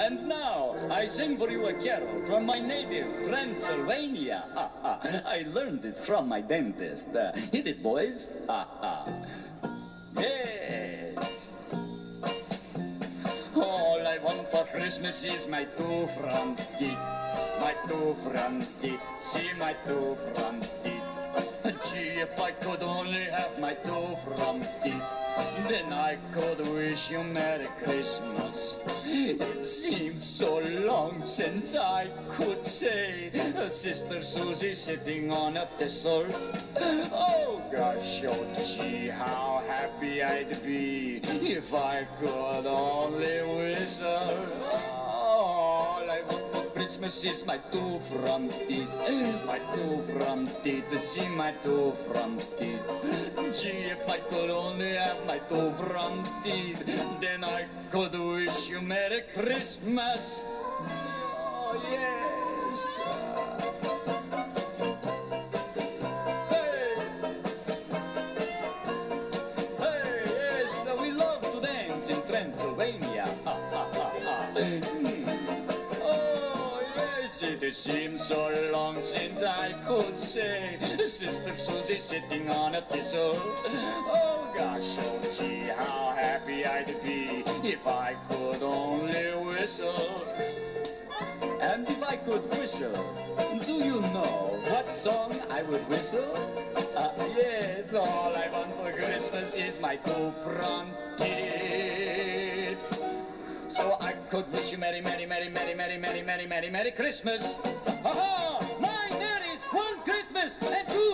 And now, I sing for you a carol from my native Transylvania. I learned it from my dentist. Hit it, boys. Yes. All I want for Christmas is my two front teeth. My two front teeth. See my two front teeth. Gee, if I could only have my two front teeth, then I could wish you Merry Christmas. It seems so long since I could say Sister Susie sitting on a thistle. Oh gosh, oh gee, how happy I'd be if I could only whistle. All I want for Christmas is my two front teeth. My two front teeth, see my two front teeth. Gee, if I could only have my two front teeth, then I could wish you Merry Christmas. Oh, yes. Hey, yes, we love to dance in Transylvania. It seems so long since I could say Sister Susie sitting on a thistle. Oh gosh, oh gee, how happy I'd be if I could only whistle. And if I could whistle, do you know what song I would whistle? Yes, all I want for Christmas is my two front teeth. So I could wish you Merry, Merry, Merry, Merry, Merry, Merry, Merry, Merry, Merry Christmas. Ha ha! Mine, Mary's, one Christmas, and two